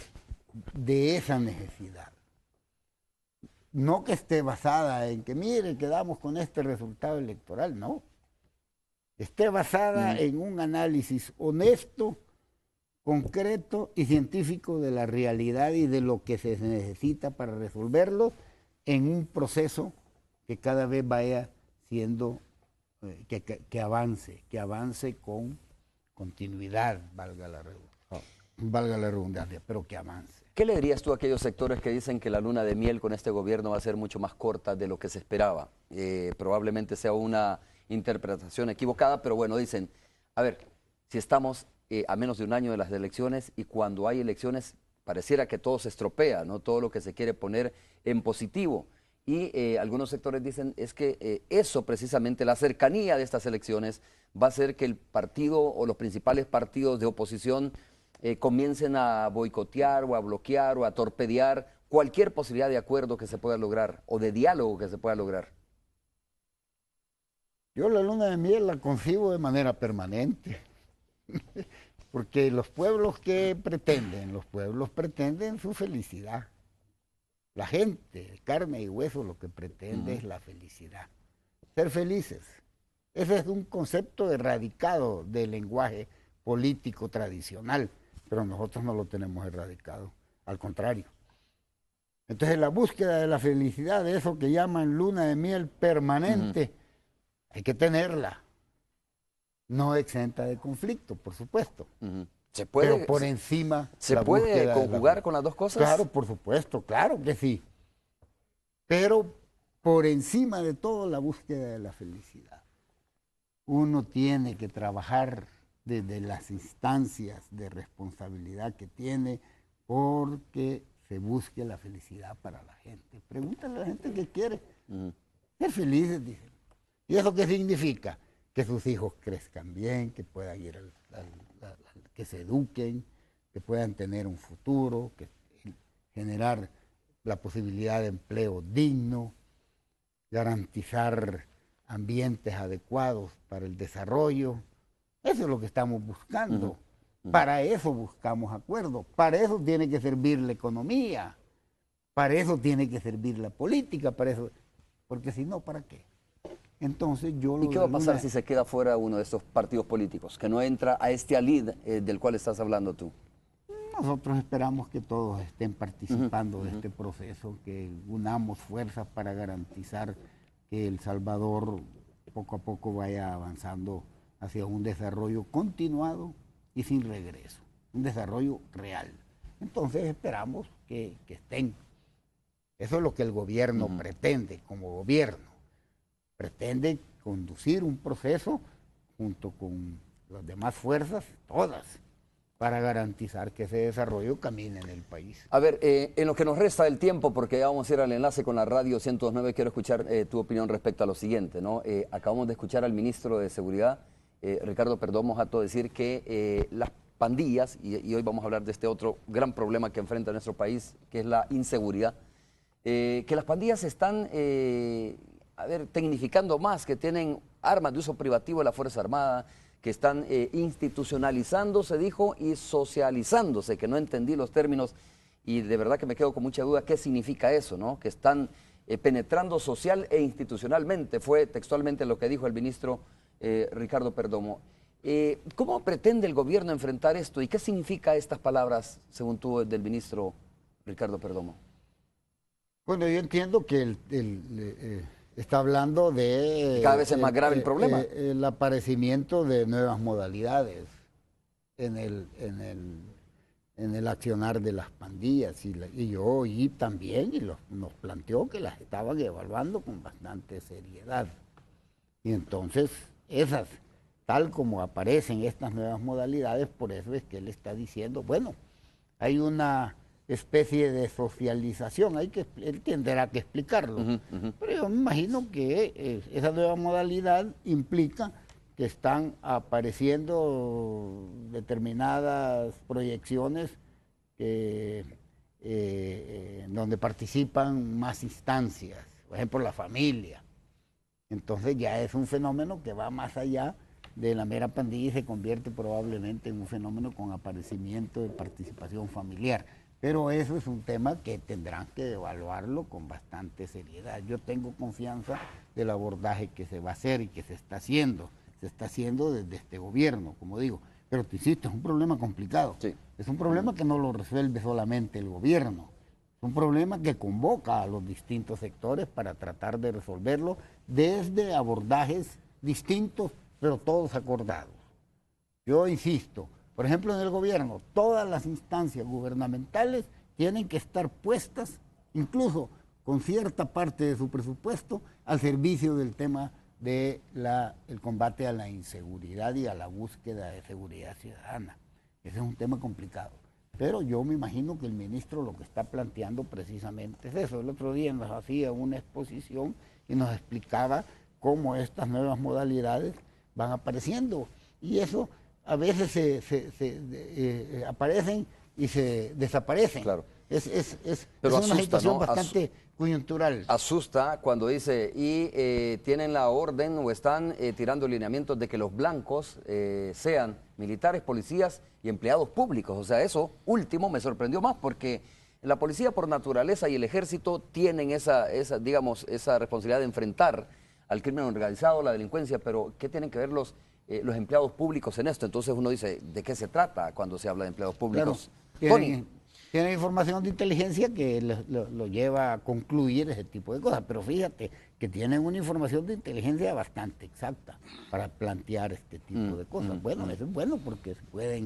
de esa necesidad. No que esté basada en que, mire, quedamos con este resultado electoral, no. Esté basada mm. en un análisis honesto, concreto y científico de la realidad y de lo que se necesita para resolverlo en un proceso que cada vez vaya siendo, eh, que, que, que avance, que avance con continuidad, valga la redundancia, valga la redundancia, pero que avance. ¿Qué le dirías tú a aquellos sectores que dicen que la luna de miel con este gobierno va a ser mucho más corta de lo que se esperaba? Eh, probablemente sea una interpretación equivocada, pero bueno, dicen, a ver, si estamos eh, a menos de un año de las elecciones y cuando hay elecciones pareciera que todo se estropea, ¿no? Todo lo que se quiere poner en positivo. Y eh, algunos sectores dicen es que eh, eso precisamente, la cercanía de estas elecciones va a hacer que el partido o los principales partidos de oposición eh, comiencen a boicotear o a bloquear o a torpedear cualquier posibilidad de acuerdo que se pueda lograr o de diálogo que se pueda lograr. Yo la luna de miel la concibo de manera permanente, porque los pueblos que pretenden, los pueblos pretenden su felicidad. La gente, carne y hueso, lo que pretende uh-huh. es la felicidad. Ser felices. Ese es un concepto erradicado del lenguaje político tradicional, pero nosotros no lo tenemos erradicado, al contrario. Entonces la búsqueda de la felicidad, de eso que llaman luna de miel permanente, uh-huh. hay que tenerla. No exenta de conflicto, por supuesto, uh-huh. ¿Se puede, pero por encima... ¿Se la puede búsqueda conjugar la, con las dos cosas? Claro, por supuesto, claro que sí. Pero por encima de todo, la búsqueda de la felicidad. Uno tiene que trabajar desde las instancias de responsabilidad que tiene porque se busque la felicidad para la gente. Pregúntale a la gente qué quiere. Uh-huh. Ser felices, dicen. ¿Y eso qué significa? Que sus hijos crezcan bien, que puedan ir al, al, al, que se eduquen, que puedan tener un futuro, que generar la posibilidad de empleo digno, garantizar ambientes adecuados para el desarrollo. Eso es lo que estamos buscando. Uh-huh. Uh-huh. Para eso buscamos acuerdos. Para eso tiene que servir la economía. Para eso tiene que servir la política. Para eso, porque si no, ¿para qué? Entonces yo... ¿Y qué va a pasar una... si se queda fuera uno de estos partidos políticos, que no entra a este alid eh, del cual estás hablando tú? Nosotros esperamos que todos estén participando uh-huh. de este proceso, que unamos fuerzas para garantizar que El Salvador poco a poco vaya avanzando hacia un desarrollo continuado y sin regreso, un desarrollo real. Entonces esperamos que, que estén. Eso es lo que el gobierno uh-huh. pretende como gobierno. Pretende conducir un proceso junto con las demás fuerzas, todas, para garantizar que ese desarrollo camine en el país. A ver, eh, en lo que nos resta del tiempo, porque ya vamos a ir al enlace con la radio ciento dos punto nueve, quiero escuchar eh, tu opinión respecto a lo siguiente, ¿no? Eh, acabamos de escuchar al ministro de Seguridad, eh, Ricardo Perdomo Hato, decir que eh, las pandillas, y, y hoy vamos a hablar de este otro gran problema que enfrenta nuestro país, que es la inseguridad, eh, que las pandillas están... Eh, a ver, tecnificando más, que tienen armas de uso privativo de la Fuerza Armada, que están eh, institucionalizándose, dijo, y socializándose, que no entendí los términos, y de verdad que me quedo con mucha duda qué significa eso, ¿no? Que están eh, penetrando social e institucionalmente, fue textualmente lo que dijo el ministro eh, Ricardo Perdomo. Eh, ¿Cómo pretende el gobierno enfrentar esto, y qué significa estas palabras, según tú, del ministro Ricardo Perdomo? Bueno, yo entiendo que el... el eh, está hablando de... Cada vez es más grave el, el problema. El, el aparecimiento de nuevas modalidades en el, en el, en el accionar de las pandillas. Y, la, y yo oí también, y los, nos planteó que las estaban evaluando con bastante seriedad. Y entonces, esas, tal como aparecen estas nuevas modalidades, por eso es que él está diciendo, bueno, hay una... especie de socialización, hay que, él tendrá que explicarlo. Uh-huh, uh-huh. Pero yo me imagino que eh, esa nueva modalidad implica que están apareciendo determinadas proyecciones que, eh, eh, donde participan más instancias, por ejemplo la familia. Entonces ya es un fenómeno que va más allá de la mera pandilla y se convierte probablemente en un fenómeno con aparecimiento de participación familiar. Pero eso es un tema que tendrán que evaluarlo con bastante seriedad. Yo tengo confianza del abordaje que se va a hacer y que se está haciendo. Se está haciendo desde este gobierno, como digo. Pero te insisto, es un problema complicado. Sí. Es un problema que no lo resuelve solamente el gobierno. Es un problema que convoca a los distintos sectores para tratar de resolverlo desde abordajes distintos, pero todos acordados. Yo insisto, por ejemplo, en el gobierno, todas las instancias gubernamentales tienen que estar puestas, incluso con cierta parte de su presupuesto, al servicio del tema del de combate a la inseguridad y a la búsqueda de seguridad ciudadana. Ese es un tema complicado. Pero yo me imagino que el ministro lo que está planteando precisamente es eso. El otro día nos hacía una exposición y nos explicaba cómo estas nuevas modalidades van apareciendo. Y eso... a veces se, se, se eh, aparecen y se desaparecen. Claro. Es, es, es, es una asusta, situación ¿no? bastante As coyuntural. Asusta cuando dice, y eh, tienen la orden o están eh, tirando lineamientos de que los blancos eh, sean militares, policías y empleados públicos. O sea, eso último me sorprendió más porque la policía por naturaleza y el ejército tienen esa, esa, digamos, esa responsabilidad de enfrentar al crimen organizado, la delincuencia, pero ¿qué tienen que ver los... Eh, los empleados públicos en esto? Entonces uno dice, ¿de qué se trata cuando se habla de empleados públicos? Claro, tienen, tienen información de inteligencia que lo, lo, lo lleva a concluir ese tipo de cosas, pero fíjate que tienen una información de inteligencia bastante exacta para plantear este tipo mm, de cosas. Mm, bueno, mm. eso es bueno porque se pueden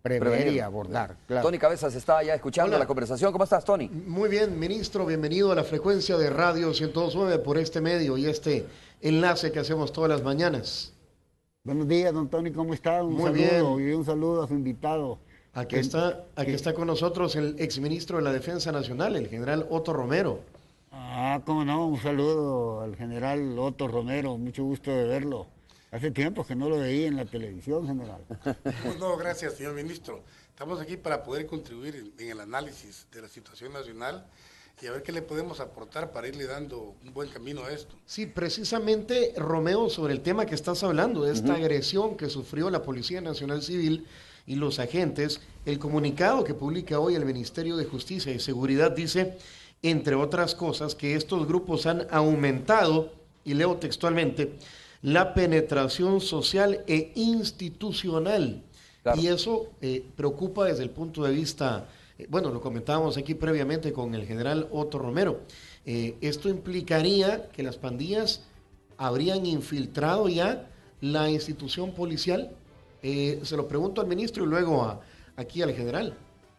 prever Prevenir. y abordar. Claro. Tony Cabezas está ya escuchando Hola. la conversación. ¿Cómo estás, Tony? Muy bien, ministro, bienvenido a la frecuencia de Radio ciento dos punto nueve por este medio y este enlace que hacemos todas las mañanas. Buenos días, don Tony, ¿cómo está? Un Muy saludo bien. y un saludo a su invitado. Aquí Que- está, aquí que- está con nosotros el exministro de la Defensa Nacional, el general Otto Romero. Ah, cómo no, un saludo al general Otto Romero, mucho gusto de verlo. Hace tiempo que no lo veía en la televisión, general. No, gracias, señor ministro. Estamos aquí para poder contribuir en, en el análisis de la situación nacional y a ver qué le podemos aportar para irle dando un buen camino a esto. Sí, precisamente, Romeo, sobre el tema que estás hablando, de esta agresión que sufrió la Policía Nacional Civil y los agentes, el comunicado que publica hoy el Ministerio de Justicia y Seguridad dice, entre otras cosas, que estos grupos han aumentado, y leo textualmente, la penetración social e institucional. Claro. Y eso eh, preocupa desde el punto de vista, eh, bueno, lo comentábamos aquí previamente con el general Otto Romero. Eh, esto implicaría que las pandillas habrían infiltrado ya la institución policial. Eh, se lo pregunto al ministro y luego a, aquí al general.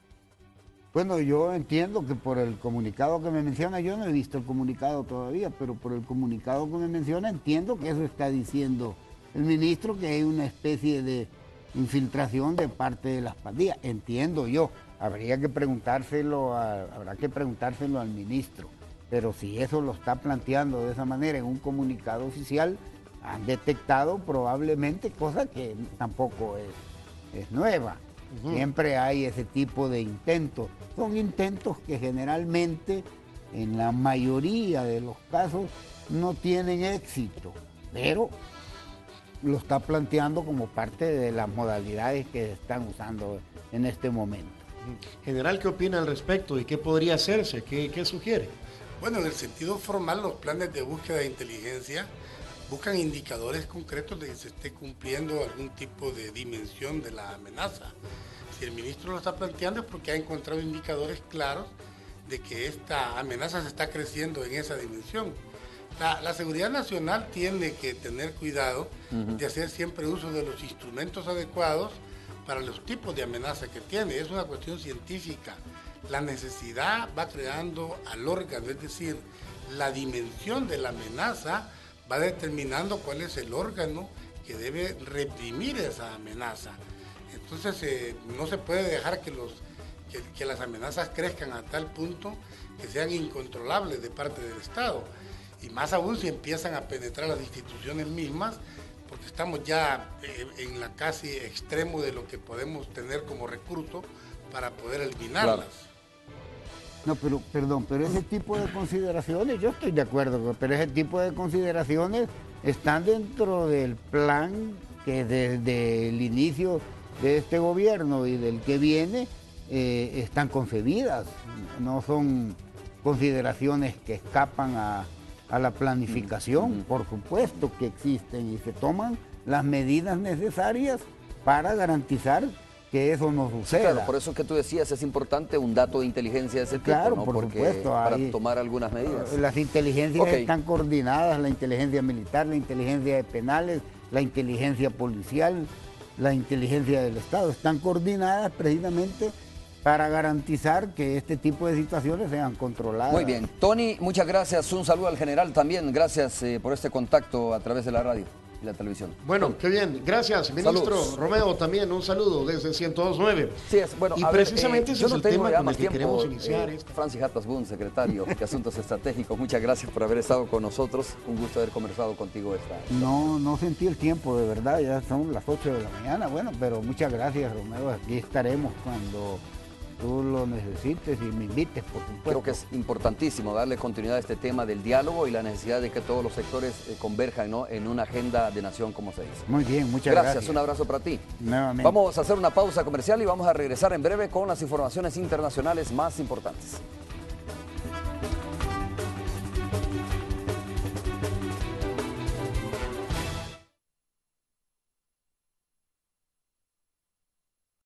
Bueno, yo entiendo que por el comunicado que me menciona, yo no he visto el comunicado todavía, pero por el comunicado que me menciona entiendo que eso está diciendo el ministro, que hay una especie de infiltración de parte de las pandillas. Entiendo yo, habría que preguntárselo, a- habrá que preguntárselo al ministro, pero si eso lo está planteando de esa manera en un comunicado oficial, han detectado probablemente cosa que tampoco es, es nueva. Ujú. Siempre hay ese tipo de intentos. Son intentos que generalmente, en la mayoría de los casos, no tienen éxito, pero lo está planteando como parte de las modalidades que se están usando en este momento. General, ¿qué opina al respecto y qué podría hacerse? ¿Qué, qué sugiere? Bueno, en el sentido formal, los planes de búsqueda de inteligencia buscan indicadores concretos de que se esté cumpliendo algún tipo de dimensión de la amenaza. Si el ministro lo está planteando es porque ha encontrado indicadores claros de que esta amenaza se está creciendo en esa dimensión. La, la seguridad nacional tiene que tener cuidado de hacer siempre uso de los instrumentos adecuados para los tipos de amenaza que tiene. Es una cuestión científica. La necesidad va creando al órgano, es decir, la dimensión de la amenaza va determinando cuál es el órgano que debe reprimir esa amenaza. Entonces eh, no se puede dejar que, los, que, que las amenazas crezcan a tal punto que sean incontrolables de parte del Estado. Y más aún si empiezan a penetrar las instituciones mismas, porque estamos ya eh, en la casi extremo de lo que podemos tener como recurso para poder eliminarlas. Claro. No, pero, perdón, pero ese tipo de consideraciones, yo estoy de acuerdo, pero ese tipo de consideraciones están dentro del plan que desde el inicio de este gobierno y del que viene eh, están concebidas. No son consideraciones que escapan a, a la planificación. Por supuesto que existen y se toman las medidas necesarias para garantizar que eso no suceda. Claro, por eso que tú decías, es importante un dato de inteligencia de ese Claro, tipo, ¿no? por Porque supuesto, para ahí- tomar algunas medidas. Las inteligencias Ok. están coordinadas, la inteligencia militar, la inteligencia de penales, la inteligencia policial, la inteligencia del Estado, están coordinadas precisamente para garantizar que este tipo de situaciones sean controladas. Muy bien. Tony, muchas gracias. Un saludo al general también. Gracias eh, por este contacto a través de la radio y la televisión. Bueno, qué bien. Gracias, ministro. Saludos. Romeo, también un saludo desde ciento dos punto nueve. Sí, es, bueno, y a ver, precisamente eh, ese yo es no el tengo tema ya con el más que tiempo, queremos iniciar. eh, esta. Francis Hatasbun, secretario de Asuntos Estratégicos, muchas gracias por haber estado con nosotros. Un gusto haber conversado contigo esta. No, no sentí el tiempo, de verdad, ya son las ocho de la mañana, bueno, pero muchas gracias, Romeo, aquí estaremos cuando tú lo necesites y me invites, por supuesto. Creo que es importantísimo darle continuidad a este tema del diálogo y la necesidad de que todos los sectores eh, converjan, ¿no?, en una agenda de nación, como se dice. Muy bien, muchas Gracias, gracias. un abrazo para ti. Nuevamente. Vamos a hacer una pausa comercial y vamos a regresar en breve con las informaciones internacionales más importantes.